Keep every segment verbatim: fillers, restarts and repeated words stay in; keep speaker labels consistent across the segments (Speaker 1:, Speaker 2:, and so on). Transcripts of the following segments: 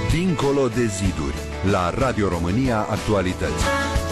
Speaker 1: Dincolo de ziduri, la Radio România Actualități.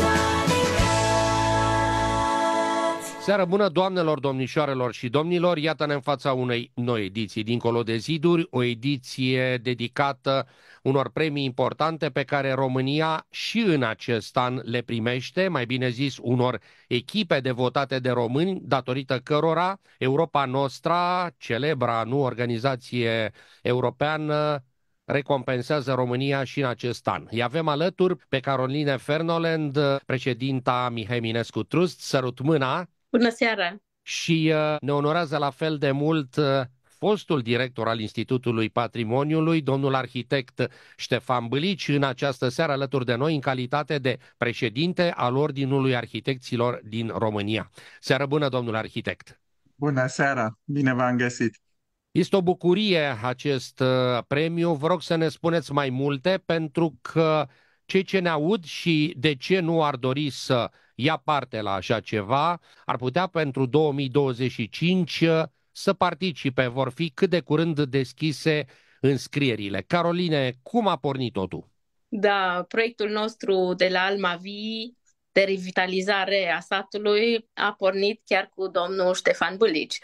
Speaker 2: Seară bună, doamnelor, domnișoarelor și domnilor! Iată-ne în fața unei noi ediții Dincolo de ziduri, o ediție dedicată unor premii importante pe care România și în acest an le primește, mai bine zis unor echipe devotate de români, datorită cărora Europa Nostra, celebra nu organizație europeană, recompensează România și în acest an. Îi avem alături pe Caroline Fernolend, președinta Mihai Eminescu Trust. Sărut mâna!
Speaker 3: Bună seara!
Speaker 2: Și ne onorează la fel de mult fostul director al Institutului Patrimoniului, domnul arhitect Ștefan Bâlici, în această seară alături de noi în calitate de președinte al Ordinului Arhitecților din România. Seară bună, domnul arhitect!
Speaker 4: Bună seara! Bine v-am găsit!
Speaker 2: Este o bucurie acest premiu. Vă rog să ne spuneți mai multe, pentru că cei ce ne aud și de ce nu ar dori să ia parte la așa ceva, ar putea pentru două mii douăzeci și cinci să participe. Vor fi cât de curând deschise înscrierile. Caroline, cum a pornit totul?
Speaker 3: Da, proiectul nostru de la Almavi de revitalizare a satului a pornit chiar cu domnul Ștefan Bâlici.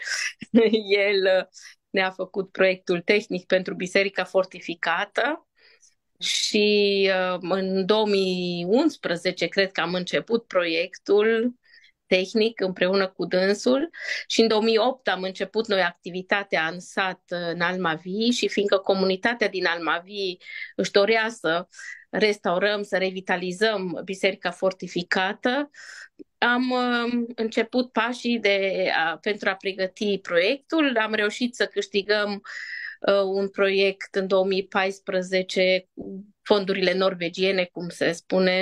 Speaker 3: El ne-a făcut proiectul tehnic pentru Biserica Fortificată și în două mii unsprezece cred că am început proiectul tehnic împreună cu dânsul și în două mii opt am început noi activitatea în sat în Almavi și fiindcă comunitatea din Almavi își dorea să restaurăm, să revitalizăm Biserica Fortificată, am uh, început pașii de, a, pentru a pregăti proiectul. Am reușit să câștigăm uh, un proiect în două mii paisprezece cu fondurile norvegiene, cum se spune,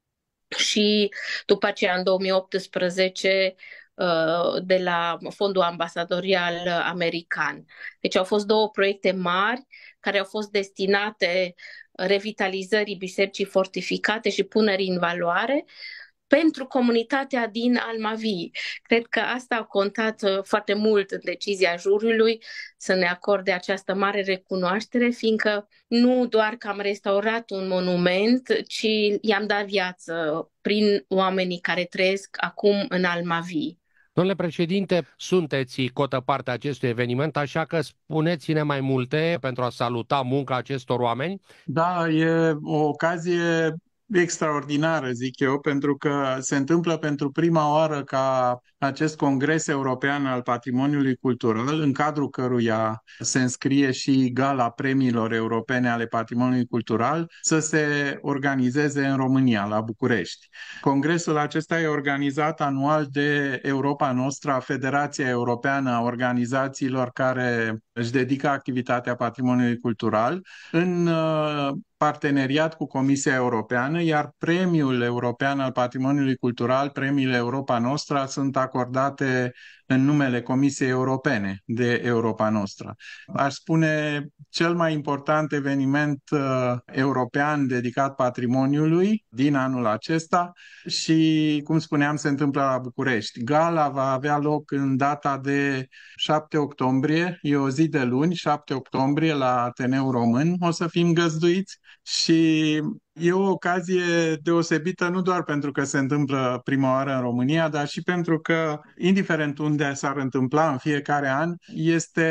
Speaker 3: și după aceea în două mii optsprezece uh, de la Fondul Ambasadorial American. Deci au fost două proiecte mari care au fost destinate revitalizării Bisericii Fortificate și punerii în valoare pentru comunitatea din Almavi. Cred că asta a contat foarte mult în decizia juriului să ne acorde această mare recunoaștere, fiindcă nu doar că am restaurat un monument, ci i-am dat viață prin oamenii care trăiesc acum în Almavi.
Speaker 2: Domnule președinte, sunteți cotă parte a acestui eveniment, așa că spuneți-ne mai multe pentru a saluta munca acestor oameni.
Speaker 4: Da, e o ocazie extraordinară, zic eu, pentru că se întâmplă pentru prima oară ca acest Congres European al Patrimoniului Cultural, în cadrul căruia se înscrie și Gala Premiilor Europene ale Patrimoniului Cultural, să se organizeze în România, la București. Congresul acesta e organizat anual de Europa Nostra, Federația Europeană a Organizațiilor care își dedică activitatea patrimoniului cultural, în parteneriat cu Comisia Europeană, iar premiul european al patrimoniului cultural, premiile Europa Nostra, sunt acordate în numele Comisiei Europene de Europa Nostra. Aș spune cel mai important eveniment uh, european dedicat patrimoniului din anul acesta și, cum spuneam, se întâmplă la București. Gala va avea loc în data de șapte octombrie, e o zi de luni, șapte octombrie, la Ateneul Român. O să fim găzduiți și e o ocazie deosebită nu doar pentru că se întâmplă prima oară în România, dar și pentru că, indiferent unde s-ar întâmpla în fiecare an, este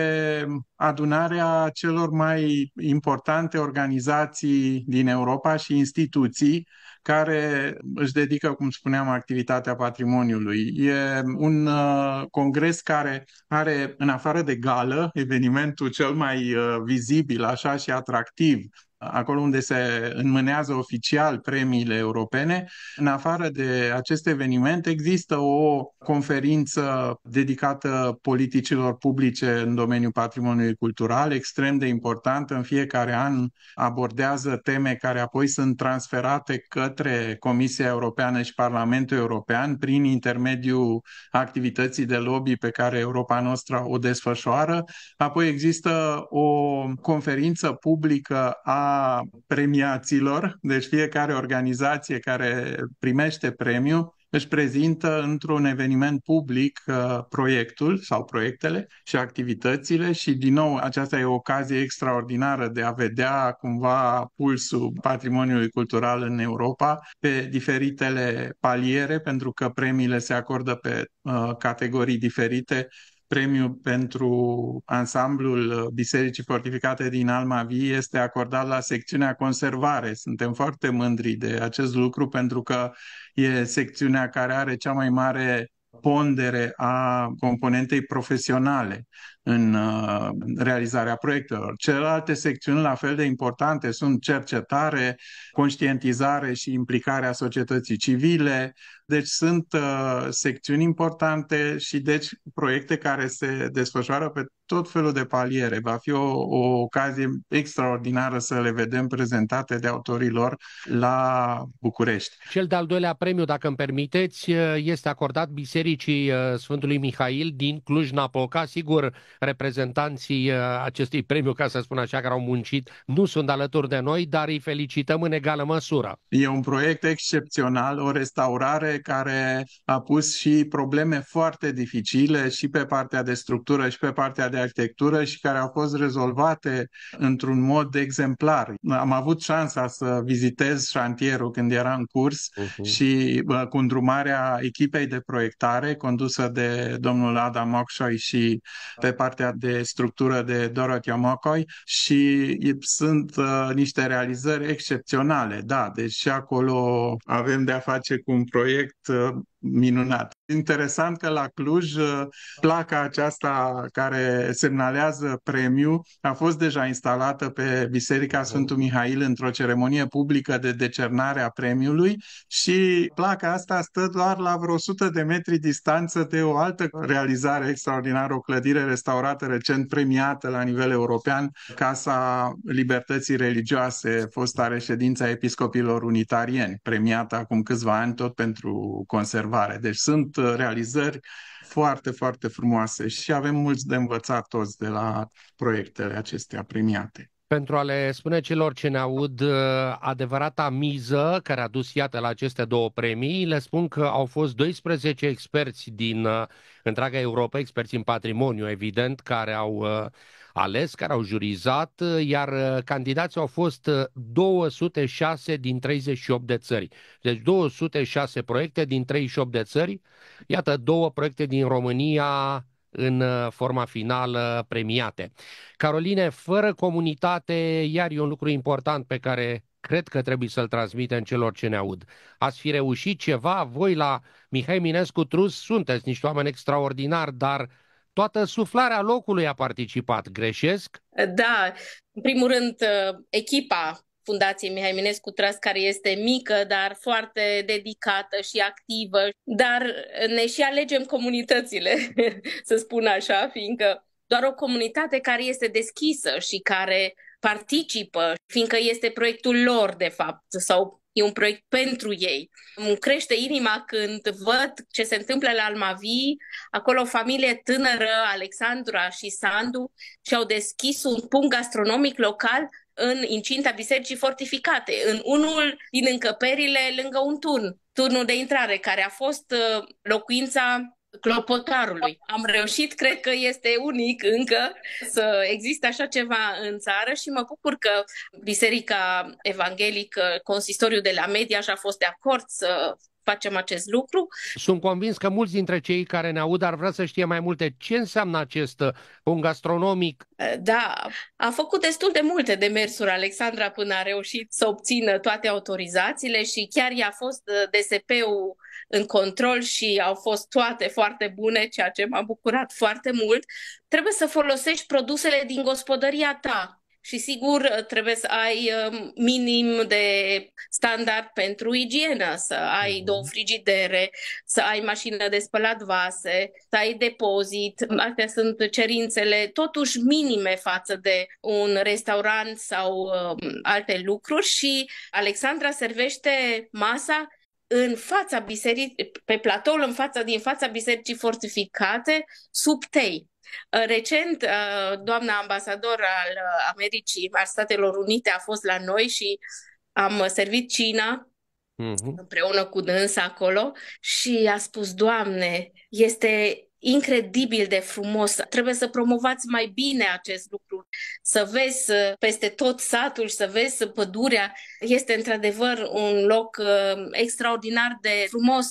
Speaker 4: adunarea celor mai importante organizații din Europa și instituții care își dedică, cum spuneam, activitatea patrimoniului. E un uh, congres care are, în afară de gală, evenimentul cel mai uh, vizibil așa și atractiv, acolo unde se înmânează oficial premiile europene. În afară de acest eveniment există o conferință dedicată politicilor publice în domeniul patrimoniului cultural, extrem de importantă. În fiecare an abordează teme care apoi sunt transferate către Comisia Europeană și Parlamentul European prin intermediul activității de lobby pe care Europa Nostra o desfășoară. Apoi există o conferință publică a premiaților, deci fiecare organizație care primește premiu își prezintă într-un eveniment public uh, proiectul sau proiectele și activitățile și, din nou, aceasta e o ocazie extraordinară de a vedea cumva pulsul patrimoniului cultural în Europa pe diferitele paliere, pentru că premiile se acordă pe uh, categorii diferite. Premiul pentru ansamblul Bisericii Fortificate din Almaviu este acordat la secțiunea conservare. Suntem foarte mândri de acest lucru pentru că e secțiunea care are cea mai mare pondere a componentei profesionale în uh, realizarea proiectelor. Celelalte secțiuni la fel de importante sunt cercetare, conștientizare și implicarea societății civile. Deci sunt uh, secțiuni importante și deci proiecte care se desfășoară pe tot felul de paliere. Va fi o, o ocazie extraordinară să le vedem prezentate de autorii lor la București.
Speaker 2: Cel de-al doilea premiu, dacă îmi permiteți, este acordat Bisericii Sfântului Mihail din Cluj-Napoca. Sigur, reprezentanții acestui premiu, ca să spun așa, care au muncit, nu sunt alături de noi, dar îi felicităm în egală măsură.
Speaker 4: E un proiect excepțional, o restaurare care a pus și probleme foarte dificile și pe partea de structură și pe partea de arhitectură și care au fost rezolvate într-un mod exemplar. Am avut șansa să vizitez șantierul când era în curs uh-huh. și bă, cu îndrumarea echipei de proiectare condusă de domnul Adam Ocșoi și pe partea de structură de Dorothy Mocoi și sunt uh, niște realizări excepționale. Da, deci și acolo avem de a face cu un proiect uh, minunat. Interesant că la Cluj placa aceasta care semnalează premiul a fost deja instalată pe Biserica Sfântul Mihail într-o ceremonie publică de decernare a premiului și placa asta stă doar la vreo o sută de metri distanță de o altă realizare extraordinară, o clădire restaurată recent premiată la nivel european, Casa Libertății Religioase, fosta reședință a episcopilor unitarieni, premiată acum câțiva ani tot pentru conservare. Deci sunt realizări foarte, foarte frumoase și avem mulți de învățat toți de la proiectele acestea premiate.
Speaker 2: Pentru a le spune celor ce ne aud adevărata miză care a dus, iată, la aceste două premii, le spun că au fost doisprezece experți din întreaga Europa, experți în patrimoniu, evident, care au ales, care au jurizat, iar candidații au fost două sute șase din treizeci și opt de țări. Deci două sute șase proiecte din treizeci și opt de țări. Iată, două proiecte din România în forma finală premiate. Caroline, fără comunitate, iar e un lucru important pe care cred că trebuie să-l transmitem celor ce ne aud. Ați fi reușit ceva? Voi la Mihai Eminescu Trust sunteți niște oameni extraordinari, dar toată suflarea locului a participat. Greșesc?
Speaker 3: Da, în primul rând, echipa Fundației Mihai Eminescu Trust, care este mică, dar foarte dedicată și activă, dar ne și alegem comunitățile, să spun așa, fiindcă doar o comunitate care este deschisă și care participă, fiindcă este proiectul lor, de fapt, sau e un proiect pentru ei. Îmi crește inima când văd ce se întâmplă la Almaviu, acolo o familie tânără, Alexandra și Sandu, și-au deschis un punct gastronomic local în incinta Bisericii Fortificate, în unul din încăperile lângă un turn, turnul de intrare, care a fost locuința clopotarului. Am reușit, cred că este unic încă, să existe așa ceva în țară și mă bucur că Biserica Evanghelică, Consistoriul de la Mediaș a fost de acord să facem acest lucru.
Speaker 2: Sunt convins că mulți dintre cei care ne aud ar vrea să știe mai multe. Ce înseamnă acest punct gastronomic?
Speaker 3: Da, a făcut destul de multe demersuri Alexandra până a reușit să obțină toate autorizațiile și chiar i-a fost D S P-ul în control și au fost toate foarte bune, ceea ce m-a bucurat foarte mult. Trebuie să folosești produsele din gospodăria ta. Și sigur trebuie să ai minim de standard pentru igienă, să ai două frigidere, să ai mașină de spălat vase, să ai depozit. Astea sunt cerințele totuși minime față de un restaurant sau um, alte lucruri și Alexandra servește masa în fața bisericii, pe platoul în fața, din fața Bisericii Fortificate, sub tei. Recent, doamna ambasador al Americii, al Statelor Unite, a fost la noi și am servit cina
Speaker 2: uh-huh.
Speaker 3: împreună cu dânsa acolo și a spus: Doamne, este incredibil de frumos, trebuie să promovați mai bine acest lucru, să vezi peste tot satul și să vezi pădurea. Este într-adevăr un loc uh, extraordinar de frumos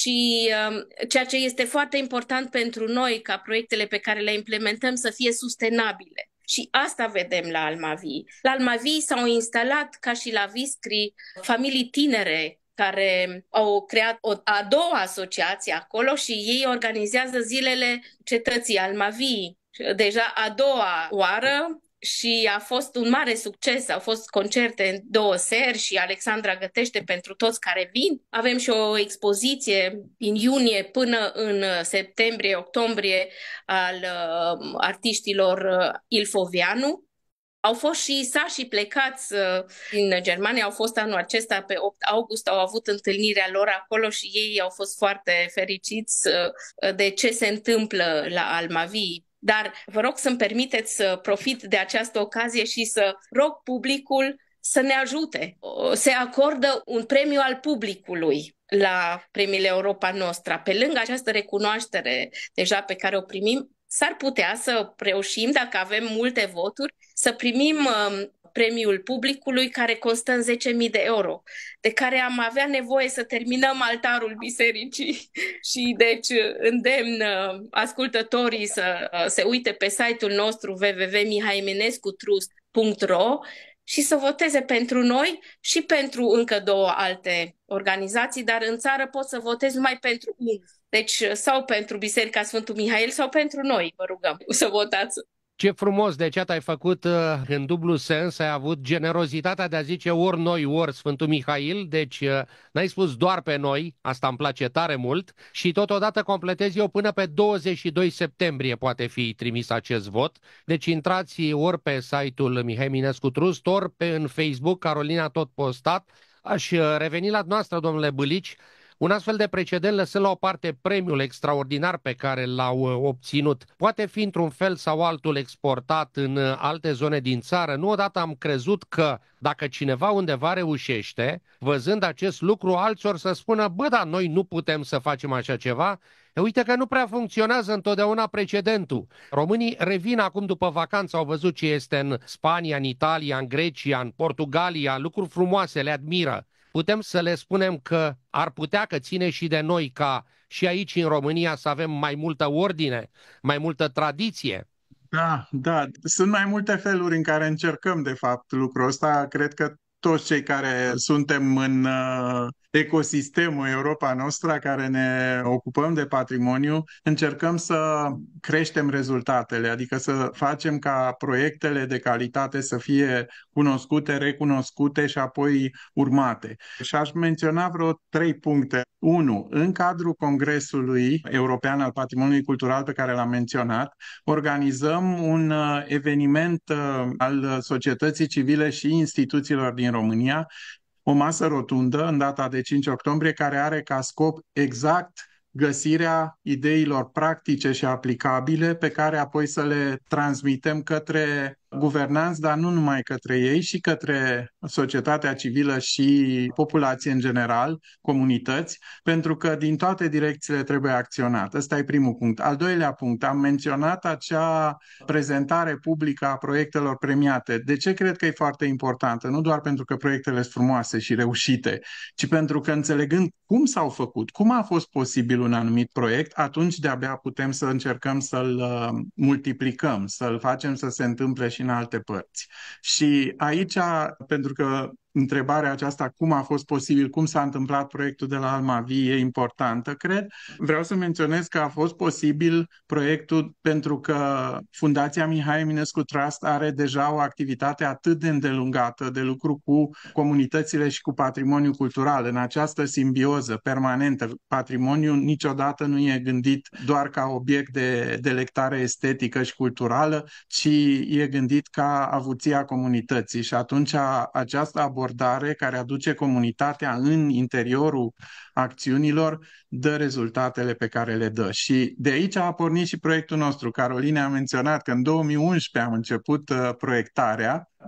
Speaker 3: și uh, ceea ce este foarte important pentru noi ca proiectele pe care le implementăm să fie sustenabile. Și asta vedem la Almaviii. La Almaviii s-au instalat, ca și la Viscri, familii tinere care au creat o a doua asociație acolo și ei organizează zilele cetății Almaviii. Deja a doua oară și a fost un mare succes. Au fost concerte în două seri și Alexandra gătește pentru toți care vin. Avem și o expoziție din iunie până în septembrie-octombrie al uh, artiștilor uh, Ilfoveanu. Au fost și sașii plecați uh, din Germania, au fost anul acesta pe opt august, au avut întâlnirea lor acolo și ei au fost foarte fericiți uh, de ce se întâmplă la Almavii. Dar vă rog să-mi permiteți să profit de această ocazie și să rog publicul să ne ajute. Se acordă un premiu al publicului la premiile Europa Nostra. Pe lângă această recunoaștere deja pe care o primim, s-ar putea să reușim, dacă avem multe voturi, să primim uh, premiul publicului care constă în zece mii de euro, de care am avea nevoie să terminăm altarul bisericii. Și deci îndemn uh, ascultătorii să uh, se uite pe site-ul nostru w w w punct mihai eminescu trust punct r o și să voteze pentru noi și pentru încă două alte organizații, dar în țară pot să votez numai pentru unul. Deci sau pentru Biserica Sfântul Mihail sau pentru noi, vă rugăm să votați.
Speaker 2: Ce frumos, deci ai făcut uh, în dublu sens, ai avut generozitatea de a zice ori noi, ori Sfântul Mihail, deci uh, n-ai spus doar pe noi, asta îmi place tare mult și totodată completez eu până pe douăzeci și doi septembrie poate fi trimis acest vot, deci intrați ori pe site-ul Mihai Eminescu Trust, ori pe în Facebook, Carolina tot postat. Aș reveni la noastră, domnule Bâlici. Un astfel de precedent, lăsând la o parte premiul extraordinar pe care l-au obținut, poate fi într-un fel sau altul exportat în alte zone din țară. Nu odată am crezut că dacă cineva undeva reușește, văzând acest lucru, alții or să spună: bă, da, noi nu putem să facem așa ceva. E, uite că nu prea funcționează întotdeauna precedentul. Românii revin acum după vacanță, au văzut ce este în Spania, în Italia, în Grecia, în Portugalia, lucruri frumoase, le admiră. Putem să le spunem că ar putea, că ține și de noi, ca și aici în România să avem mai multă ordine, mai multă tradiție.
Speaker 4: Da, da. Sunt mai multe feluri în care încercăm, de fapt, lucrul ăsta. Cred că toți cei care suntem în uh, ecosistemul Europa Nostra, care ne ocupăm de patrimoniu, încercăm să creștem rezultatele, adică să facem ca proiectele de calitate să fie cunoscute, recunoscute și apoi urmate. Și aș menționa vreo trei puncte. Unu, în cadrul Congresului European al Patrimoniului Cultural pe care l-am menționat, organizăm un uh, eveniment uh, al societății civile și instituțiilor din România, o masă rotundă în data de cinci octombrie, care are ca scop exact găsirea ideilor practice și aplicabile pe care apoi să le transmitem către guvernanți, dar nu numai către ei, și către societatea civilă și populație în general, comunități, pentru că din toate direcțiile trebuie acționat. Ăsta e primul punct. Al doilea punct, am menționat acea prezentare publică a proiectelor premiate. De ce cred că e foarte importantă? Nu doar pentru că proiectele sunt frumoase și reușite, ci pentru că, înțelegând cum s-au făcut, cum a fost posibil un anumit proiect, atunci de-abia putem să încercăm să-l multiplicăm, să-l facem să se întâmple și în alte părți. Și aici, pentru că întrebarea aceasta, cum a fost posibil, cum s-a întâmplat proiectul de la Almavii, e importantă, cred. Vreau să menționez că a fost posibil proiectul pentru că Fundația Mihai Eminescu Trust are deja o activitate atât de îndelungată de lucru cu comunitățile și cu patrimoniul cultural, în această simbioză permanentă. Patrimoniul niciodată nu e gândit doar ca obiect de delectare estetică și culturală, ci e gândit ca avuția comunității și atunci această abordare care aduce comunitatea în interiorul acțiunilor dă rezultatele pe care le dă. Și de aici a pornit și proiectul nostru. Carolina a menționat că în două mii unsprezece am început uh, proiectarea.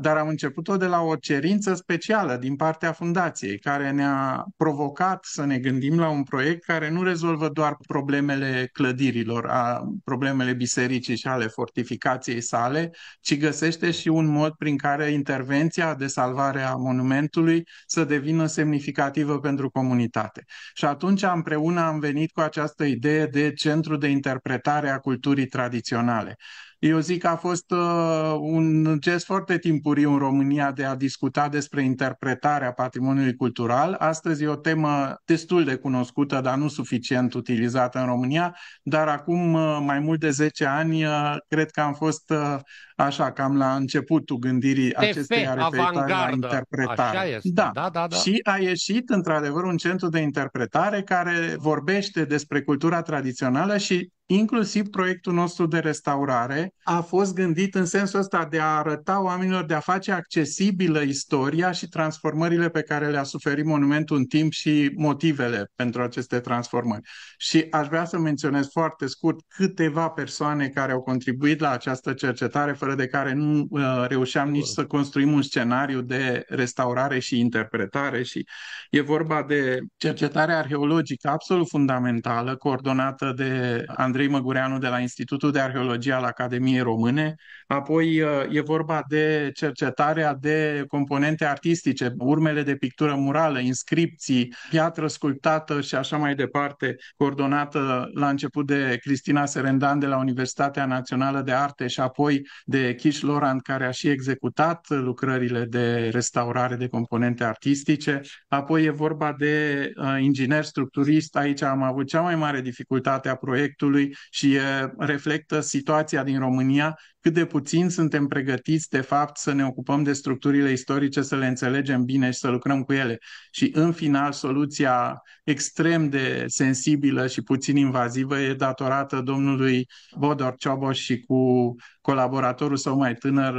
Speaker 4: dar am început-o de la o cerință specială din partea fundației, care ne-a provocat să ne gândim la un proiect care nu rezolvă doar problemele clădirilor, a, problemele bisericii și ale fortificației sale, ci găsește și un mod prin care intervenția de salvare a monumentului să devină semnificativă pentru comunitate. Și atunci împreună am venit cu această idee de centru de interpretare a culturii tradiționale. Eu zic că a fost uh, un gest foarte timpuriu în România de a discuta despre interpretarea patrimoniului cultural. Astăzi e o temă destul de cunoscută, dar nu suficient utilizată în România, dar acum uh, mai mult de zece ani uh, cred că am fost uh, așa, cam la începutul gândirii acesteia referitoare la interpretare.
Speaker 2: Așa este.
Speaker 4: Da.
Speaker 2: Da, da, da.
Speaker 4: Și a ieșit într-adevăr un centru de interpretare care vorbește despre cultura tradițională și inclusiv proiectul nostru de restaurare a fost gândit în sensul ăsta de a arăta oamenilor, de a face accesibilă istoria și transformările pe care le-a suferit monumentul în timp și motivele pentru aceste transformări. Și aș vrea să menționez foarte scurt câteva persoane care au contribuit la această cercetare, fără de care nu uh, reușeam nici să construim un scenariu de restaurare și interpretare. Și e vorba de cercetare arheologică absolut fundamentală, coordonată de Andrei Măgureanu de la Institutul de Arheologie al Academiei Române. Apoi e vorba de cercetarea de componente artistice, urmele de pictură murală, inscripții, piatră sculptată și așa mai departe, coordonată la început de Cristina Serendan de la Universitatea Națională de Arte și apoi de Kish Lorand, care a și executat lucrările de restaurare de componente artistice. Apoi e vorba de uh, inginer structurist. Aici am avut cea mai mare dificultate a proiectului și reflectă situația din România, cât de puțin suntem pregătiți de fapt să ne ocupăm de structurile istorice, să le înțelegem bine și să lucrăm cu ele. Și în final soluția extrem de sensibilă și puțin invazivă e datorată domnului Bodor Cioboș și cu colaboratorul său mai tânăr,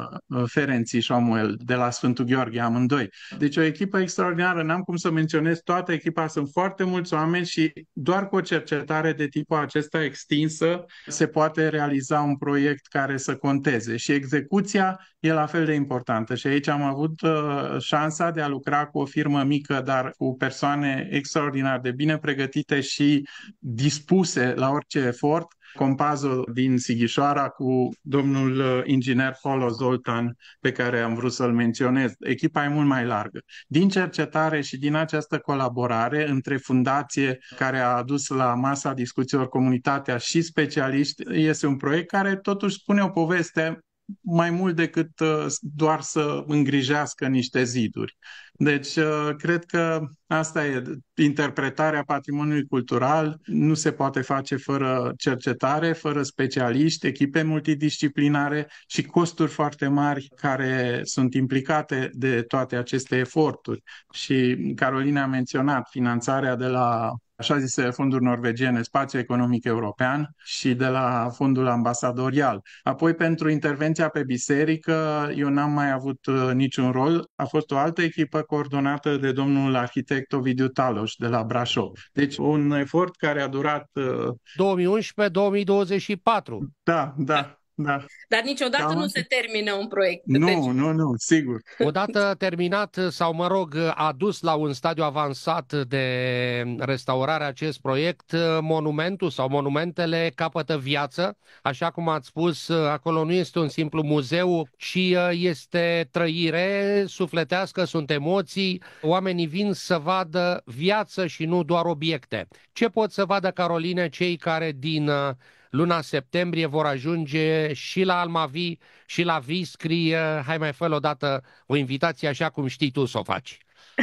Speaker 4: Ferenci Samuel, de la Sfântul Gheorghe, amândoi. Deci o echipă extraordinară, n-am cum să menționez toată echipa, sunt foarte mulți oameni și doar cu o cercetare de tipul acesta extinsă se poate realiza un proiect care să conteze și execuția e la fel de importantă. Și aici am avut uh, șansa de a lucra cu o firmă mică, dar cu persoane extraordinar de bine pregătite și dispuse la orice efort. Compazo din Sighișoara cu domnul inginer Polo Zoltan, pe care am vrut să-l menționez. Echipa e mult mai largă. Din cercetare și din această colaborare între fundație care a adus la masa discuțiilor comunitatea și specialiști, este un proiect care totuși spune o poveste mai mult decât doar să îngrijească niște ziduri. Deci, cred că asta e, interpretarea patrimoniului cultural nu se poate face fără cercetare, fără specialiști, echipe multidisciplinare și costuri foarte mari care sunt implicate de toate aceste eforturi. Și Carolina a menționat finanțarea de la așa zise fonduri norvegiene, Spațiu Economic European și de la fondul ambasadorial. Apoi, pentru intervenția pe biserică, eu n-am mai avut uh, niciun rol. A fost o altă echipă coordonată de domnul arhitect Ovidiu Taloș de la Brașov. Deci un efort care a durat... Uh...
Speaker 2: două mii unsprezece două mii douăzeci și patru.
Speaker 4: Da, da. Da.
Speaker 3: Dar niciodată Cam... nu se termină un proiect.
Speaker 4: Nu,
Speaker 3: deci...
Speaker 4: nu, nu, sigur.
Speaker 2: Odată terminat sau, mă rog, adus la un stadiu avansat de restaurare acest proiect, monumentul sau monumentele capătă viață. Așa cum ați spus, acolo nu este un simplu muzeu, ci este trăire sufletească, sunt emoții. Oamenii vin să vadă viață și nu doar obiecte. Ce pot să vadă, Caroline, cei care din luna septembrie vor ajunge și la Almavi și la Viscri? Hai, mai fă-l odată o invitație așa cum știi tu să o faci.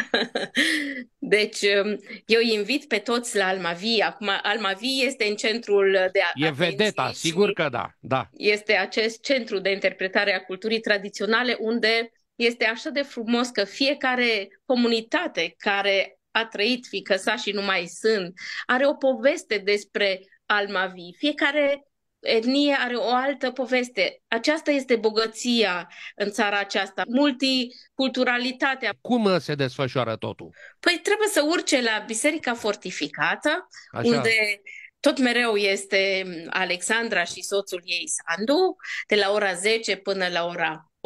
Speaker 3: Deci, eu invit pe toți la Almavi. Acum, Almavi este în centrul de atenție.
Speaker 2: E vedeta, sigur că da, da.
Speaker 3: Este acest centru de interpretare a culturii tradiționale unde este așa de frumos că fiecare comunitate care a trăit, fiindcă sașii nu mai sunt, are o poveste despre Almavi. Fiecare etnie are o altă poveste. Aceasta este bogăția în țara aceasta, multiculturalitatea.
Speaker 2: Cum se desfășoară totul?
Speaker 3: Păi trebuie să urce la Biserica Fortificată,
Speaker 2: Așa.
Speaker 3: Unde tot mereu este Alexandra și soțul ei, Sandu, de la ora zece până la ora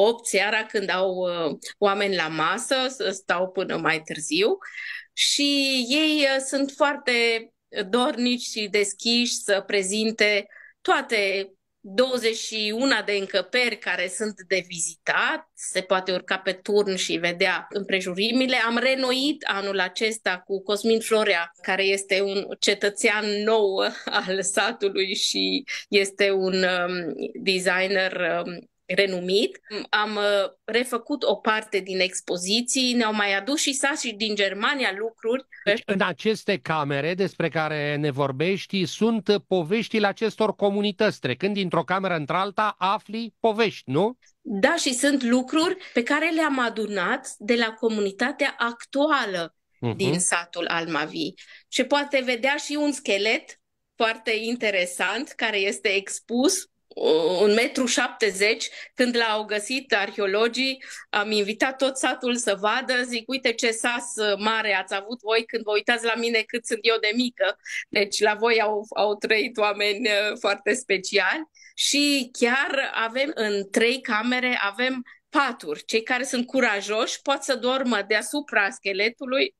Speaker 3: opt seara, când au uh, oameni la masă, stau până mai târziu și ei uh, sunt foarte dornici și deschiși să prezinte toate douăzeci și unu de încăperi care sunt de vizitat, se poate urca pe turn și vedea împrejurimile. Am renoit anul acesta cu Cosmin Florea, care este un cetățean nou al satului și este un um, designer um, renumit. Am uh, refăcut o parte din expoziții, ne-au mai adus și sași din Germania lucruri.
Speaker 2: Deci, în aceste camere despre care ne vorbești sunt poveștile acestor comunități. Trecând dintr-o cameră într-alta, afli povești, nu?
Speaker 3: Da, și sunt lucruri pe care le-am adunat de la comunitatea actuală uh-huh. din satul Almavi. Și poate vedea și un schelet foarte interesant care este expus, un metru șaptezeci, când l-au găsit arheologii, am invitat tot satul să vadă, zic, uite ce sas mare ați avut voi când vă uitați la mine cât sunt eu de mică. Deci la voi au, au trăit oameni foarte speciali și chiar avem în trei camere, avem paturi. Cei care sunt curajoși pot să dormă deasupra scheletului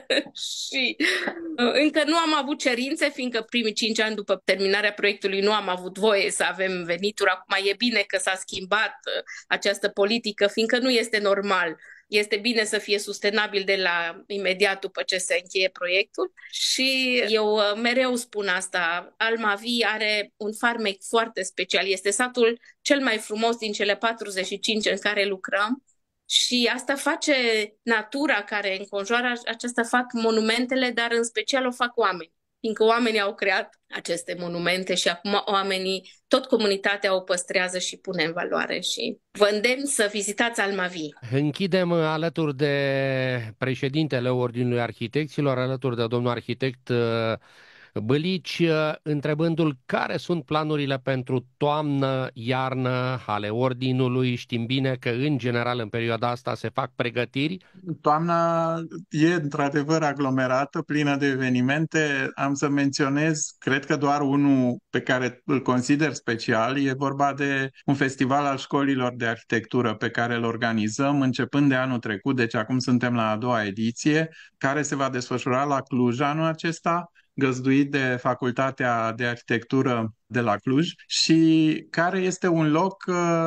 Speaker 3: și încă nu am avut cerințe, fiindcă primii cinci ani după terminarea proiectului nu am avut voie să avem venituri. Acum e bine că s-a schimbat această politică, fiindcă nu este normal. Este bine să fie sustenabil de la imediat după ce se încheie proiectul și eu mereu spun asta. Almavi are un farmec foarte special. Este satul cel mai frumos din cele patruzeci și cinci în care lucrăm. Și asta face natura care înconjoară, aceasta fac monumentele, dar în special o fac oameni. Fiindcă oamenii au creat aceste monumente și acum oamenii, tot comunitatea o păstrează și pune în valoare. Și vă îndemn să vizitați Almavi.
Speaker 2: Închidem alături de președintele Ordinului Arhitecților, alături de domnul arhitect Bălici, întrebându-l care sunt planurile pentru toamnă, iarnă ale Ordinului. Știm bine că în general în perioada asta se fac pregătiri.
Speaker 4: Toamna e într-adevăr aglomerată, plină de evenimente. Am să menționez, cred că doar unul pe care îl consider special, e vorba de un festival al școlilor de arhitectură pe care îl organizăm începând de anul trecut, deci acum suntem la a doua ediție, care se va desfășura la Cluj anul acesta, găzduit de Facultatea de Arhitectură de la Cluj și care este un loc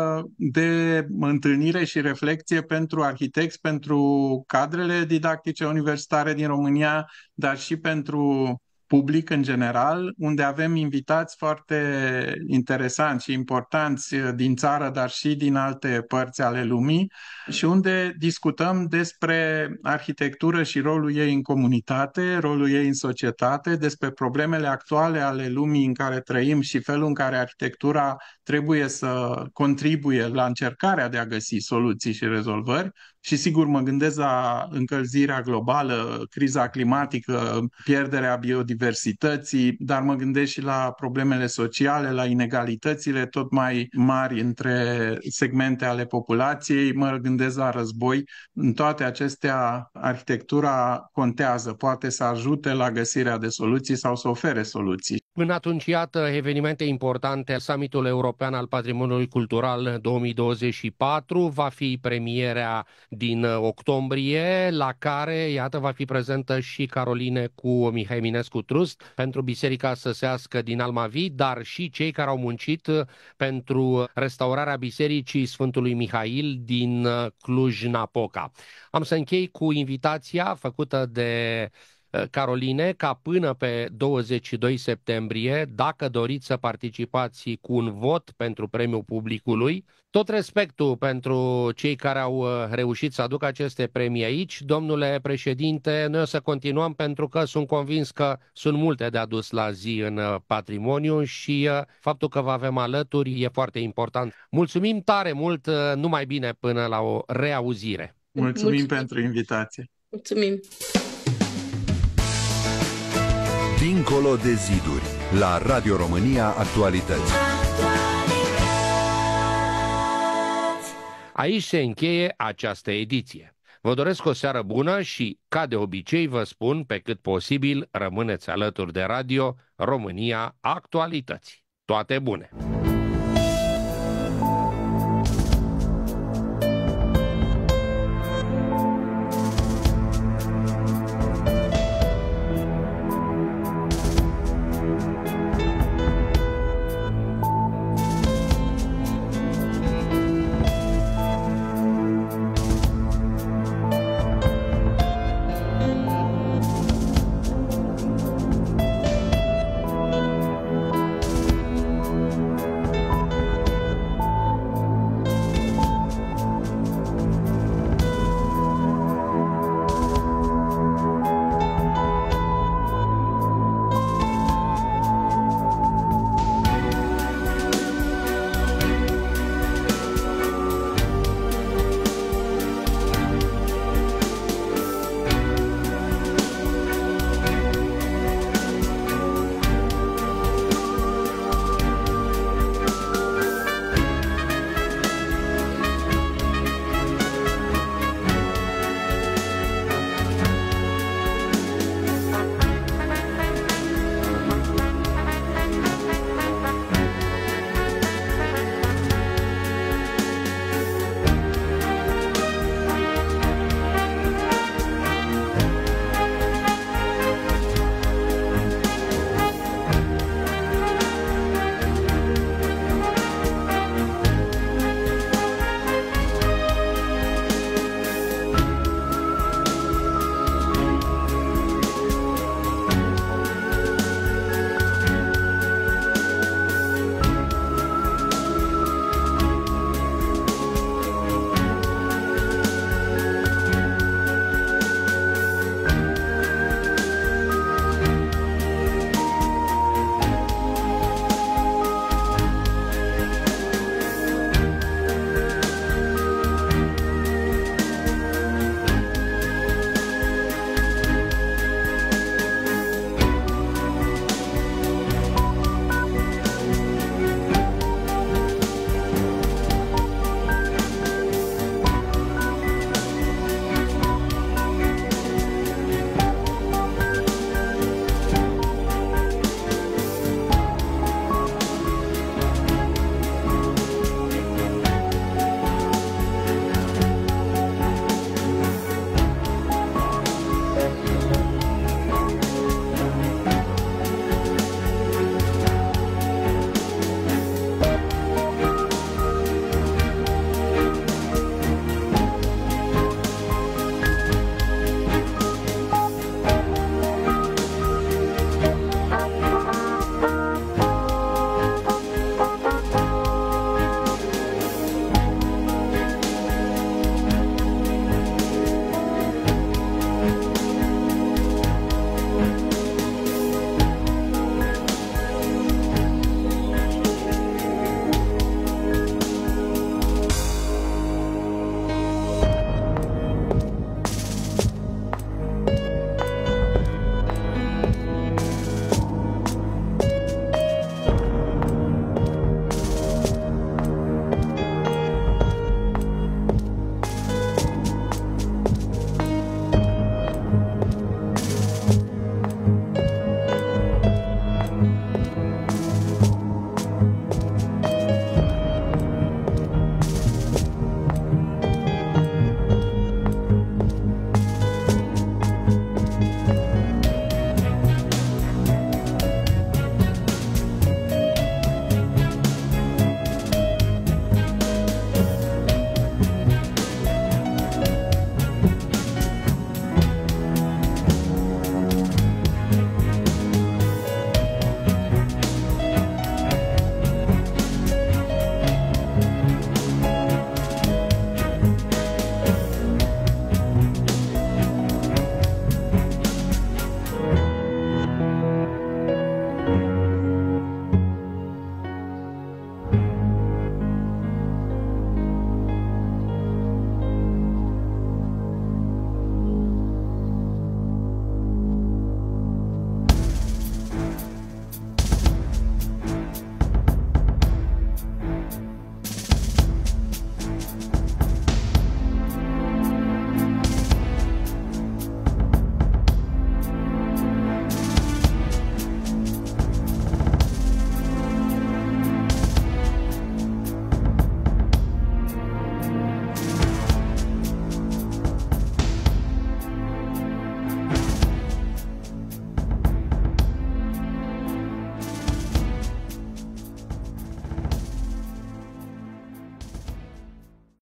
Speaker 4: de întâlnire și reflexie pentru arhitecți, pentru cadrele didactice universitare din România, dar și pentru public în general, unde avem invitați foarte interesanți și importanți din țară, dar și din alte părți ale lumii și unde discutăm despre arhitectură și rolul ei în comunitate, rolul ei în societate, despre problemele actuale ale lumii în care trăim și felul în care arhitectura trebuie să contribuie la încercarea de a găsi soluții și rezolvări. Și sigur mă gândesc la încălzirea globală, criza climatică, pierderea biodiversității, dar mă gândesc și la problemele sociale, la inegalitățile tot mai mari între segmente ale populației, mă gândesc la război. În toate acestea, arhitectura contează, poate să ajute la găsirea de soluții sau să ofere soluții.
Speaker 2: Până atunci, iată, evenimente importante. Summitul European al Patrimoniului Cultural două mii douăzeci și patru va fi premierea din octombrie, la care, iată, va fi prezentă și Caroline cu Mihai Eminescu Trust pentru Biserica Săsească din Almavi, dar și cei care au muncit pentru restaurarea Bisericii Sfântului Mihail din Cluj-Napoca. Am să închei cu invitația făcută de Caroline, ca până pe douăzeci și doi septembrie, dacă doriți să participați cu un vot pentru premiul publicului, tot respectul pentru cei care au reușit să aducă aceste premii aici. Domnule președinte, noi o să continuăm pentru că sunt convins că sunt multe de adus la zi în patrimoniu și faptul că vă avem alături e foarte important. Mulțumim tare mult, numai bine până la o reauzire.
Speaker 4: Mulțumim, Mulțumim. pentru invitație.
Speaker 3: Mulțumim.
Speaker 1: Dincolo de ziduri, la Radio România Actualități.
Speaker 2: Aici se încheie această ediție. Vă doresc o seară bună și, ca de obicei, vă spun, pe cât posibil, rămâneți alături de Radio România Actualități. Toate bune!